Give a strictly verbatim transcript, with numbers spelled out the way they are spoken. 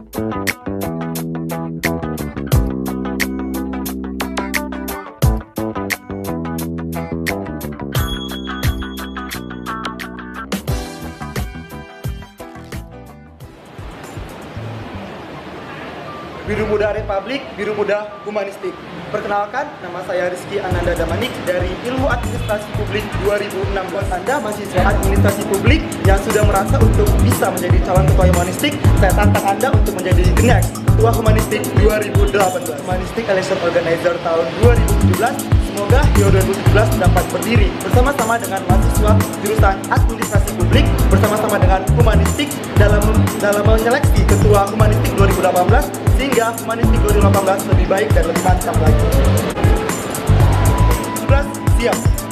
Biru Muda Republik, Biru Muda Humanistik. Perkenalkan, nama saya Rizky Ananda Damanik dari Ilmu Administrasi Publik dua ribu enam belas. Anda mahasiswa administrasi publik yang sudah merasa untuk bisa menjadi calon ketua humanistik, saya tantang Anda untuk menjadi the next ketua humanistik dua ribu delapan belas. Humanistik Election Organizer tahun dua ribu tujuh belas. Semoga Hio dua ribu tujuh belas dapat berdiri bersama-sama dengan mahasiswa jurusan administrasi publik, bersama-sama dengan humanistik dalam dalam menyeleksi ketua humanistik dua ribu delapan belas, sehingga humanistik dua ribu delapan belas lebih baik dan lebih mantap lagi. sebelas siap.